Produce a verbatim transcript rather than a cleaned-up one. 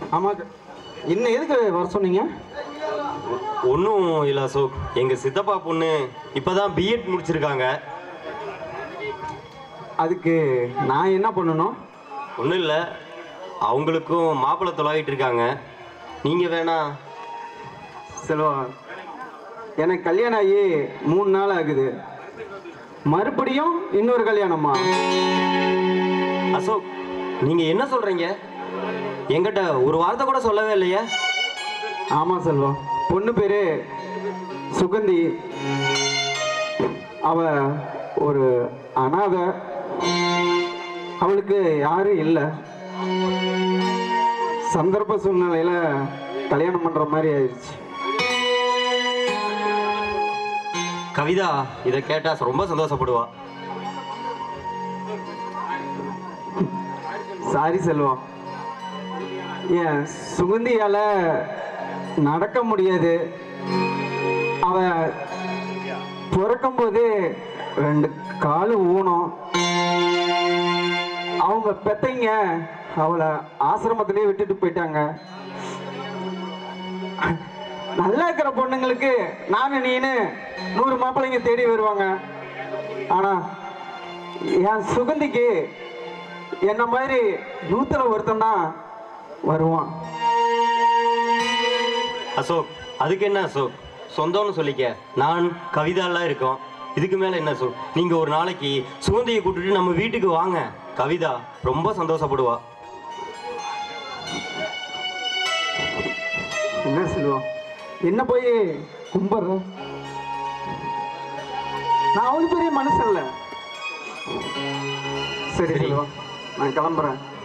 ஆமாம். இன்னும் எதுக்கு வர சொன்னீங்க? ஒன்றும் இல்லை அசோக், எங்கள் சித்தப்பா பொண்ணு இப்போ தான் பிஎட் முடிச்சிருக்காங்க. அதுக்கு நான் என்ன பண்ணணும்? ஒன்றும் இல்லை, அவங்களுக்கும் மாப்பிள்ளை தொலாவிட்டு இருக்காங்க. நீங்கள் வேணா. செல்வா, எனக்கு கல்யாணம் ஆகி மூணு நாள் ஆகுது, மறுபடியும் இன்னொரு கல்யாணமா? அசோக், நீங்கள் என்ன சொல்கிறீங்க? என்கிட்ட ஒரு வார்த்தை கூட சொல்லவே இல்லையே. ஆமாம் செல்வா, பொண்ணு பேரு சுகந்தி. அவ ஒரு அனாதை, அவளுக்கு யாரும் இல்லை. சந்தர்ப்ப சூழ்நிலையில கல்யாணம் பண்ற மாதிரி ஆயிடுச்சு. கவிதா இதை கேட்டா ரொம்ப சந்தோஷப்படுவா. சாரி செல்வம், ஏன் சுகந்தியால நடக்க முடியாது. அவ பிறக்கும் போது ரெண்டு காலு ஊனம். அவங்க பெத்தைங்க அவளை ஆசிரமத்திலே விட்டுட்டு போயிட்டாங்க. நல்லா இருக்கிற பொண்ணுங்களுக்கு நானு நீனு நூறு மாப்பிள்ளைங்க தேடி வருவாங்க. ஆனா என் சுகந்திக்கு என்ன மாதிரி நூத்துல ஒருத்தன் தான் வருவான். அசோக், அதுக்கு என்ன அசோக், சொந்தம்னு சொல்லிக்க நான் கவிதாலாம் இருக்கோம். இதுக்கு மேலே என்ன அசோக்? நீங்கள் ஒரு நாளைக்கு சுகந்தியை கூட்டிட்டு நம்ம வீட்டுக்கு வாங்க, கவிதா ரொம்ப சந்தோஷப்படுவா. என்ன சொல்லுவோம், என்ன போய் கும்பிட்ற? நான் அவ்வளவு பெரிய மனுஷன் இல்லை. சரி, நான் கிளம்புறேன்.